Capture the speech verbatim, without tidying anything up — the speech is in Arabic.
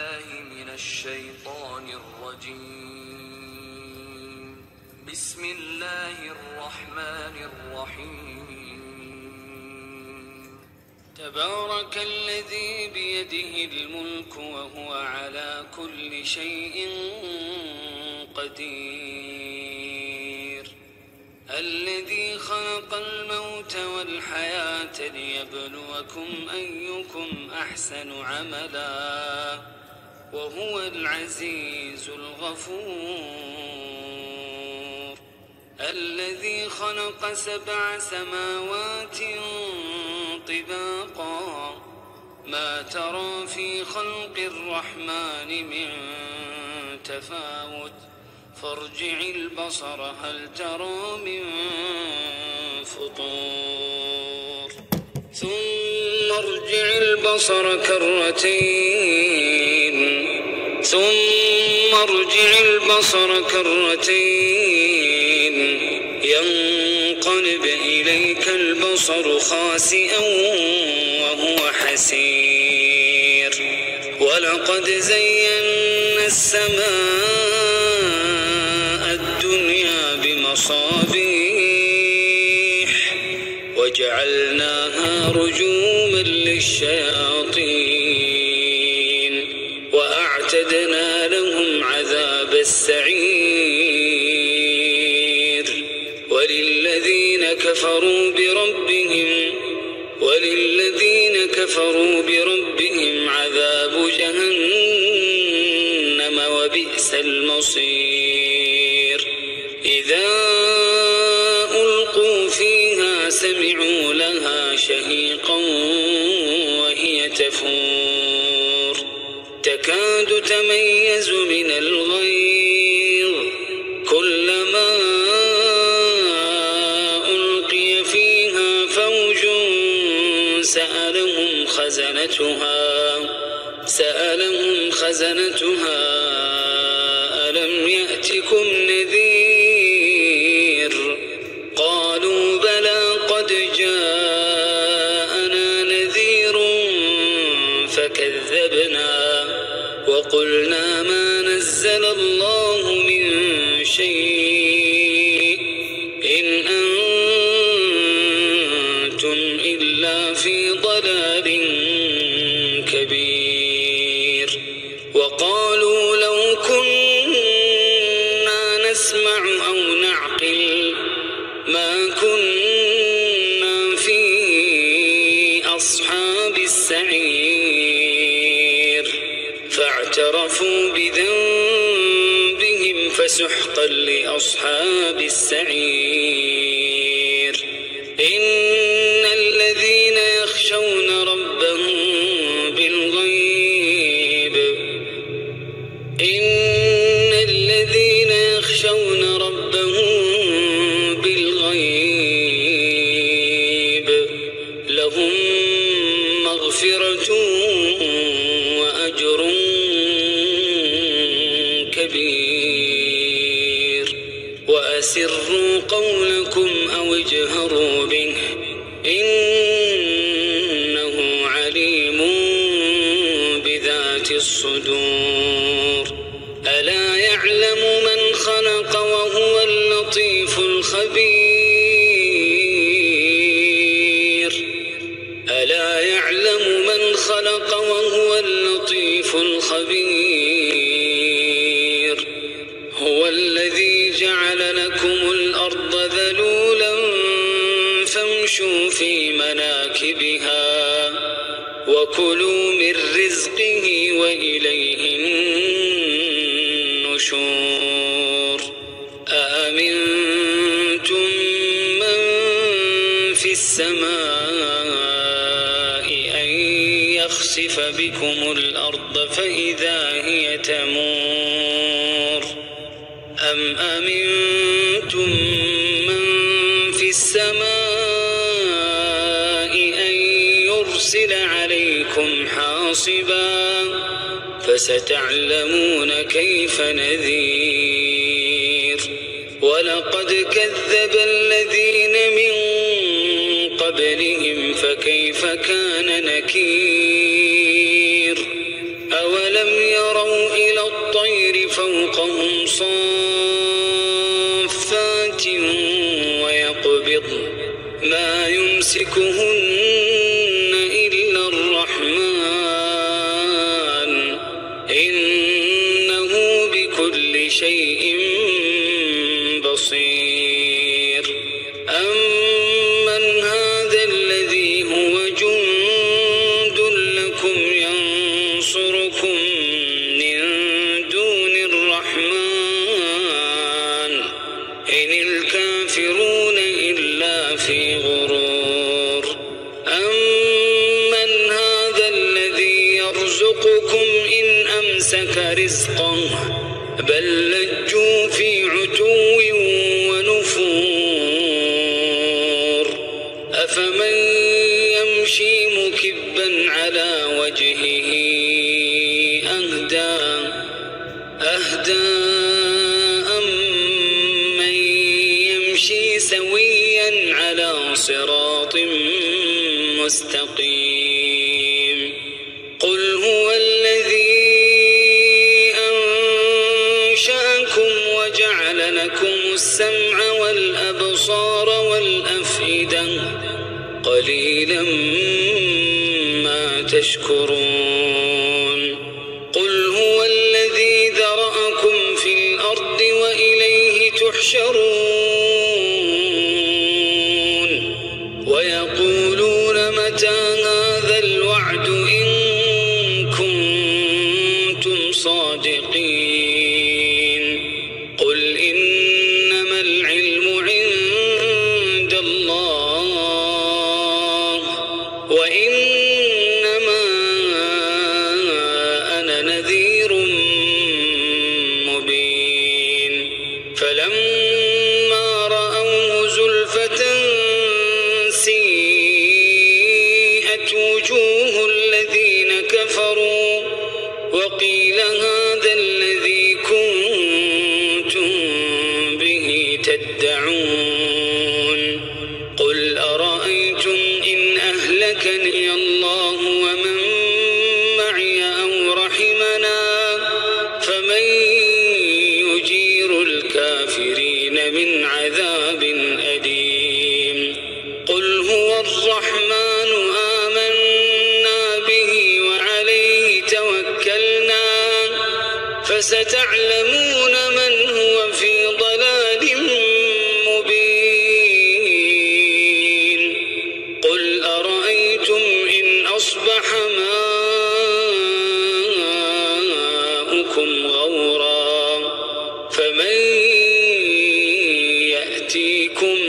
من الشيطان الرجيم. بسم الله الرحمن الرحيم. تبارك الذي بيده الملك وهو على كل شيء قدير. الذي خلق الموت والحياة ليبلوكم أيكم أحسن عملا وهو العزيز الغفور. الذي خلق سبع سماوات طباقا ما ترى في خلق الرحمن من تفاوت فارجع البصر هل ترى من فطور ثم ارجع البصر كرتين ثم ارجع البصر كرتين ينقلب إليك البصر خاسئا وهو حسير. ولقد زينا السماء الدنيا بمصابيح وجعلناها رجوما للشياطين وأعتدنا لهم عذاب السعير. وللذين كفروا بربهم وللذين كفروا بربهم عذاب جهنم وبئس المصير. إذا ألقوا فيها سمعوا لها شهيقا وهي تفور تكاد تميز من الغيظ كلما ألقي فيها فوج سألهم خزنتها سألهم خزنتها ألم يأتكم نذير قالوا بلى قد جاءنا نذير فكذبنا وقلنا ما نزل الله من شيء إن أنتم إلا في ضلال كبير. وقالوا لو كنا نسمع أو نعقل ما كنا في أصحاب السعير فاعترفوا بذنبهم فسحقا لأصحاب السعير. إن الذين يخشون ربهم بالغيب إن الذين يخشون ربهم بالغيب لهم مغفرة وأجر كبير. وأسروا قولكم أو اجهروا به إنه عليم بذات الصدور. ألا يعلم من خلق وهو اللطيف الخبير ألا يعلم من خلق وهو اللطيف الخبير. هو الذي جعل لكم الأرض ذلولا فامشوا في مناكبها وكلوا من رزقه وإليه النشور. أأمنتم من في السماء أن يخسف بكم الأرض فإذا هي تمور أم أمنتم من في السماء أن يرسل عليكم حاصبا فستعلمون كيف نذير. ولقد كذب الذين من قبلهم فكيف كان نكير. أولم يروا إلى الطير فوقهم صافات ويقبض ما يمسكهن إلا الرحمن إنه بكل شيء بصير أمن هذا الذي هو جند لكم ينصركم من دون الرحمن إن الكافرون إلا في غرور أمن هذا الذي يرزقكم إن أمسك رزقه بل لجوا في عتو ونفور أفمن يمشي مكبا على وجهه أهدى أهدى أمن يمشي سويا على صراط مستقيم قل هو الذي أنشأكم وجعل لكم السمع والأبصار والأفئدة قليلا ما تشكرون قل هو الذي ذرأكم في الأرض وإليه تحشرون ويقولون متى هذا الوعد إن كنتم صادقين قل إنما العلم عند الله وإنما أنا نذير مبين فلما رأوه زلفة سيئت وجوه الذين كفروا وقيل هذا الذي كنتم به تدعون قل أرأيتم إن أهلكني الله ومن معي أو رحمنا فمن يجير الكافرين من عذاب أليم قل هو الرحمن آمنا به وعليه توكلنا فستعلمون من هو في ضلال مبين قل أرأيتم إن أصبح ماؤكم غورا فمن يأتيكم